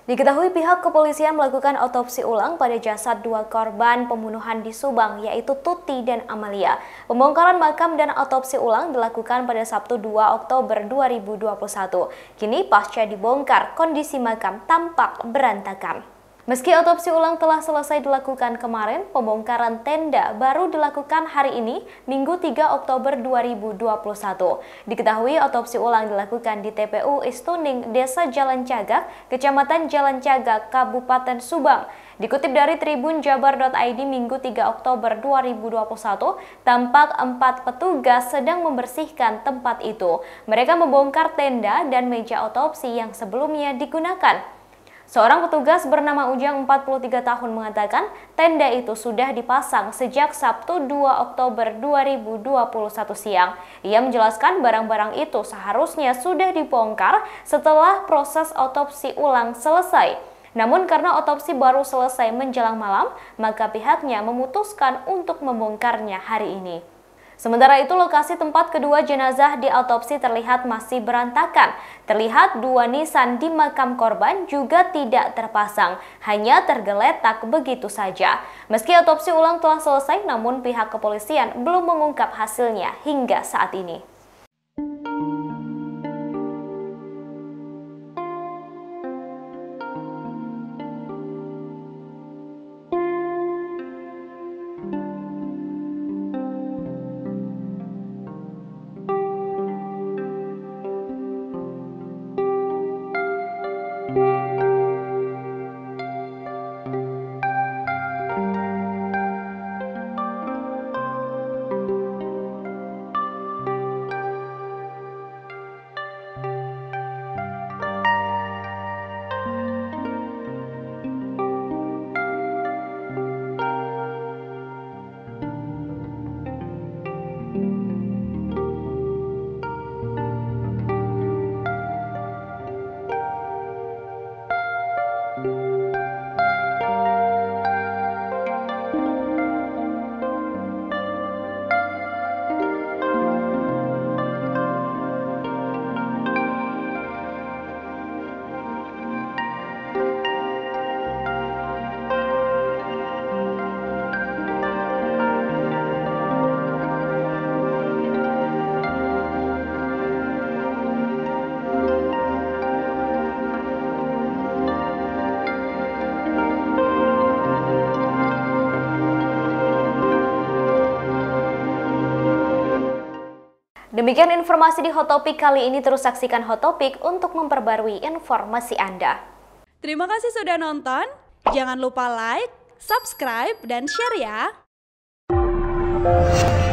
Diketahui pihak kepolisian melakukan otopsi ulang pada jasad dua korban pembunuhan di Subang, yaitu Tuti dan Amalia. Pembongkaran makam dan otopsi ulang dilakukan pada Sabtu 2 Oktober 2021. Kini pasca dibongkar, kondisi makam tampak berantakan. Meski otopsi ulang telah selesai dilakukan kemarin, pembongkaran tenda baru dilakukan hari ini, Minggu 3 Oktober 2021. Diketahui otopsi ulang dilakukan di TPU Istuning, Desa Jalan Cagak, Kecamatan Jalan Cagak, Kabupaten Subang. Dikutip dari tribunjabar.id Minggu 3 Oktober 2021, tampak 4 petugas sedang membersihkan tempat itu. Mereka membongkar tenda dan meja otopsi yang sebelumnya digunakan. Seorang petugas bernama Ujang 43 tahun mengatakan tenda itu sudah dipasang sejak Sabtu 2 Oktober 2021 siang. Ia menjelaskan barang-barang itu seharusnya sudah dibongkar setelah proses otopsi ulang selesai. Namun karena otopsi baru selesai menjelang malam, maka pihaknya memutuskan untuk membongkarnya hari ini. Sementara itu, lokasi tempat kedua jenazah diautopsi terlihat masih berantakan. Terlihat dua nisan di makam korban juga tidak terpasang, hanya tergeletak begitu saja. Meski otopsi ulang telah selesai, namun pihak kepolisian belum mengungkap hasilnya hingga saat ini. Demikian informasi di Hot Topic kali ini, terus saksikan Hot Topic untuk memperbarui informasi Anda. Terima kasih sudah nonton, jangan lupa like, subscribe, dan share ya!